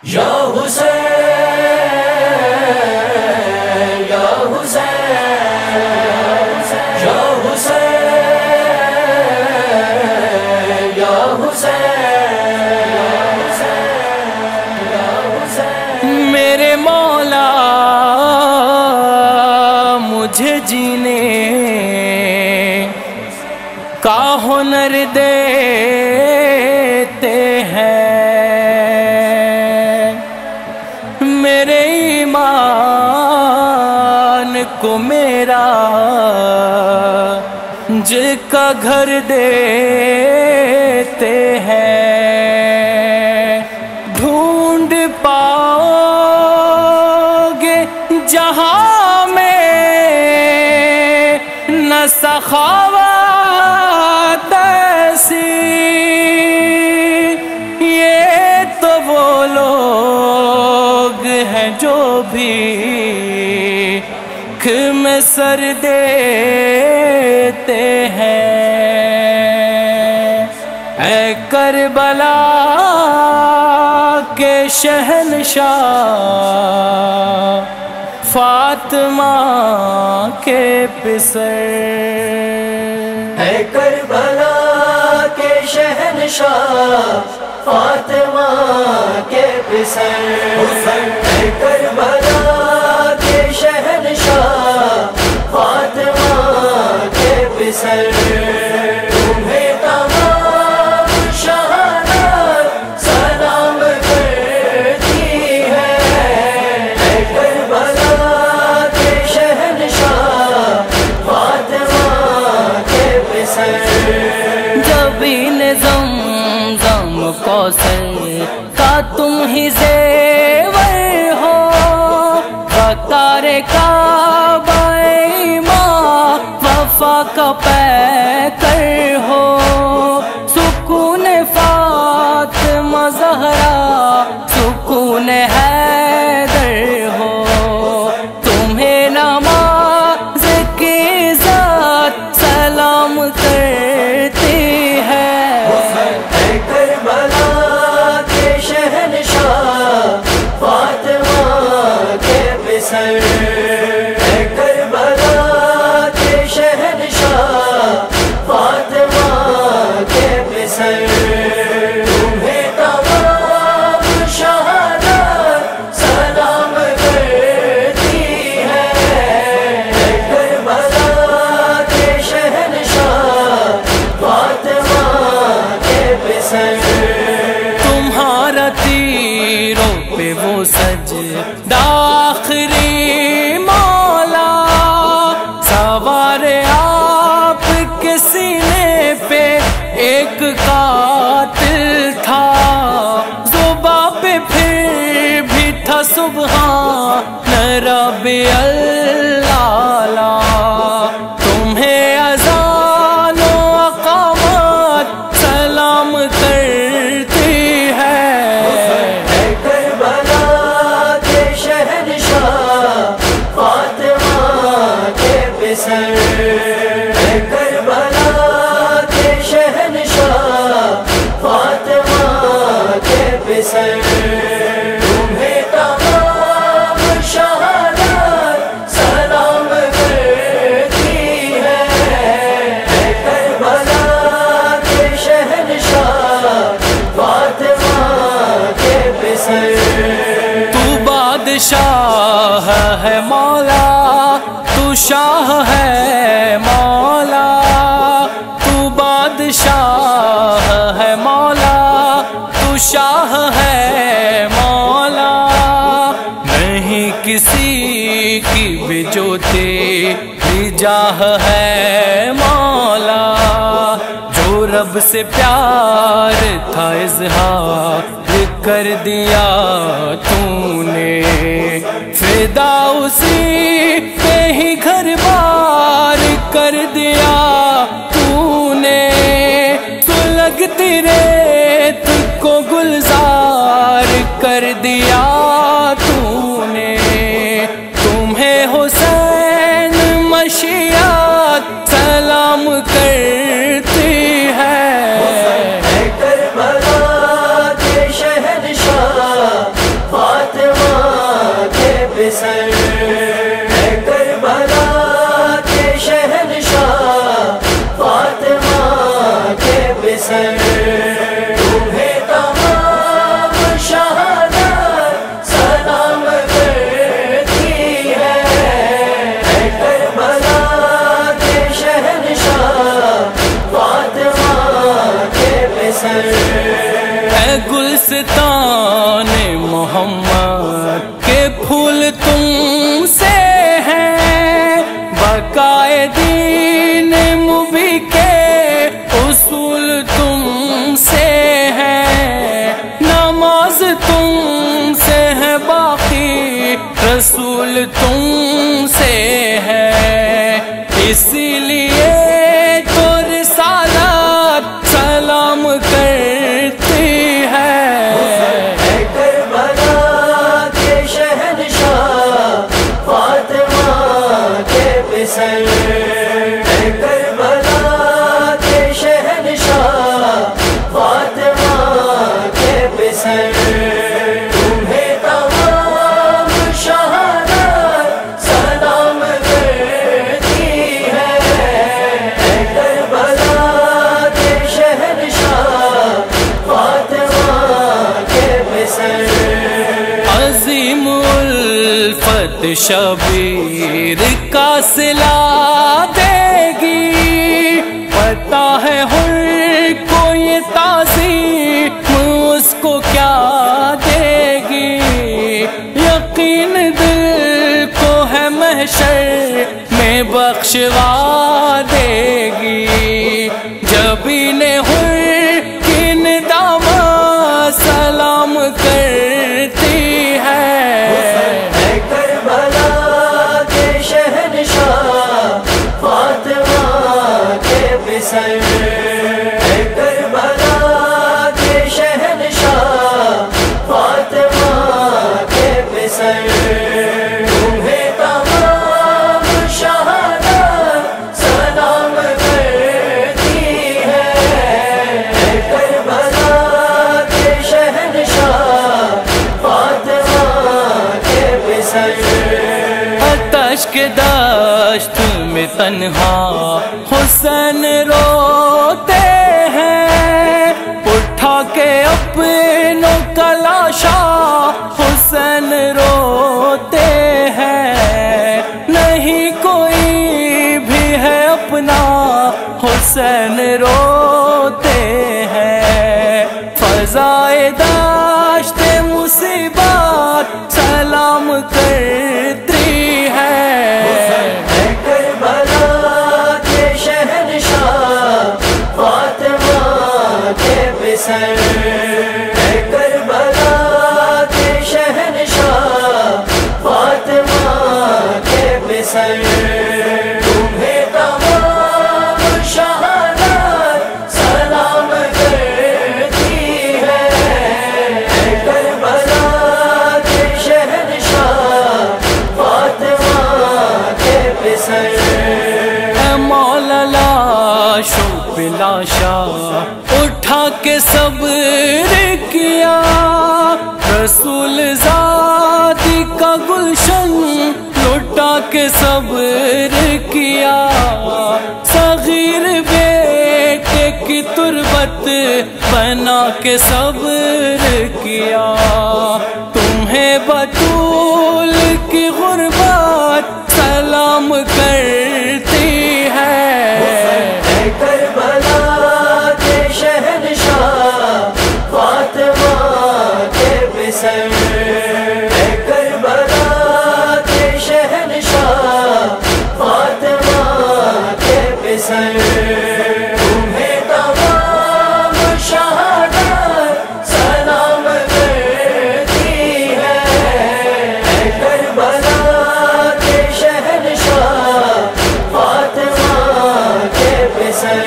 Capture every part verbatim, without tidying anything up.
یا حسین یا حسین یا حسین یا حسین میرے مولا مجھے جینے کا ہنر دیتے ہیں، میرے ایمان کو میرا جل کا گھر دیتے ہیں۔ ڈھونڈ پاؤ گے جہاں میں نہ سخاوت ایسی، یہ تو وہ لوگ ہیں جو بھی میں سر دیتے ہیں۔ اے کربلا کے شہنشاہ فاطمہ کے پسر، اے کربلا کے شہنشاہ فاطمہ کے پسر، اے کربلا کے شہنشاہ فاطمہ کے پسر، تمہیں تمام شہادت سلام کرتی ہے۔ اے کربلا کے شہنشاہ فاطمہ کے پسر، جب ان زمزم کوثر کا تم ہی زیور ہو، وقار کعبہ ماں وفا کا پیکر ہو، سکون فاطمہ زہرا سکون حیدر ہو، تمہیں نماز کی ذات سلام کرتی ہے۔ اے کربلا کے شہنشاہ فاطمہ کے پسر، اے کربلا کے شہنشاہ فاطمہ کے پسر، تمہیں تمام شہادت سلام کرتی ہے۔ اے کربلا کے شہنشاہ فاطمہ کے پسر، تمہارا تیروں پہ وہ سجدہ آخری مولا، سوار آپ کے سینے پہ ایک قاتل تھا، زباں پہ پھر بھی تھا سبحان رب اللہ، تمہیں اذان و اقامت سلام کرتی ہے۔ اے کربلا کے شہنشاہ فاطمہ کے پسر، اے کربلا کے شہنشاہ فاطمہ کے پسر، تمہیں تمام شہادت سلام کرتی ہے۔ اے کربلا کے شہنشاہ فاطمہ کے پسر، تو بادشاہ ہے مولا، تو شاہ ہے مولا، تو بادشاہ ہے مولا، تو شاہ ہے مولا، نہیں کسی کی بھی جو تیری جاہ ہے مولا، جو رب سے پیار تھا اظہار کر دیا تو نے، فدا اسی پہ ہی گھر بار کر دیا تو نے، سلگتی ریت کو گلزار کر دیا تو نے، تمہیں حسین مشیات سلام کرتی ہے۔ اے کربلا کے شہنشاہ بسر، اے کربلا کے شہنشاہ فاطمہ کے بسر، تمہیں تمام شہادت سلام کرتی ہے، اے کربلا کے شہنشاہ فاطمہ کے بسر۔ عظیم الفت شبیر کا صلہ دے گی، پتہ ہے ہر کو یہ تعظیم اس کو کیا دے گی، یقین دل کو ہے محشر میں بخشوا دے گی، جبین ہر کن داماں سلام کرتی ہے، اے کربلا کے شہنشاہ فاطمہ کے بسر، اے کربلا کے شہنشاہ فاطمہ کے بسر، تمہیں تمام شہادت سلام کرتی ہے، اے کربلا کے شہنشاہ فاطمہ کے بسر۔ آتش کے دشت میں تنہا حسین روتے ہیں، اٹھا کے اپنوں کا لاشا حسین روتے ہیں، نہیں کوئی بھی ہے اپنا حسین روتے ہیں، فضائے دشت مصیبات سلام کرتی ہے، اے کربلا کے شہنشاہ فاطمہ کے بسر، اے کربلا کے شہنشاہ فاطمہ کے بسر، تمہیں تمام شہادت سلام کرتی ہے، اے کربلا کے شہنشاہ فاطمہ کے بسر۔ اے مولا لاشوں پہ لاشا اٹھا کے صبر کیا، رسول ذاتی کا گلشن لٹا کے صبر کیا، صغیر بیٹے کی تربت بنا کے صبر کیا، تمہیں بطول کی غربت سلام کرتی ہے، اے کربلا کے شہنشاہ فاطمہ کے بسر، اے کربلا کے شہنشاہ فاطمہ کے بسر، تمہیں تمام شہادت سلام کرتی ہے، اے کربلا کے شہنشاہ فاطمہ کے بسر۔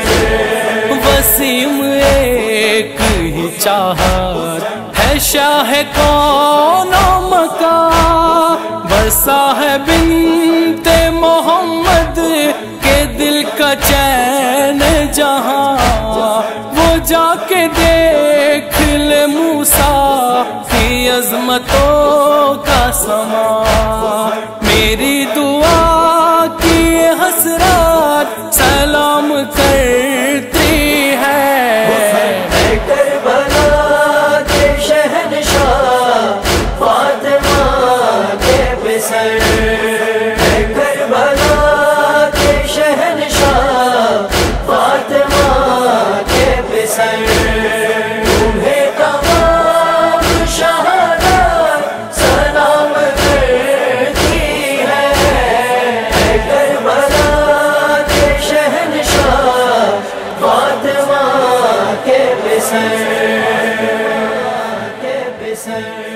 وسیم ایک ہی چاہت ہے شاہ کون و مکان، بسا ہے بنت محمد کے دل کا چین جہاں، وہ جا کے دیکھ لے موسیٰ کی عظمتوں کا سما، میری دعا کی حسرات سلام کرتی ہے، اے کربلا کے شہنشاہ فاطمہ کے بسر، اے کربلا کے شہنشاہ فاطمہ کے بسر، تمہیں تمام شہادت سلام کرتی ہے، اے کربلا کے شہنشاہ فاطمہ کے بسر، کے بسر۔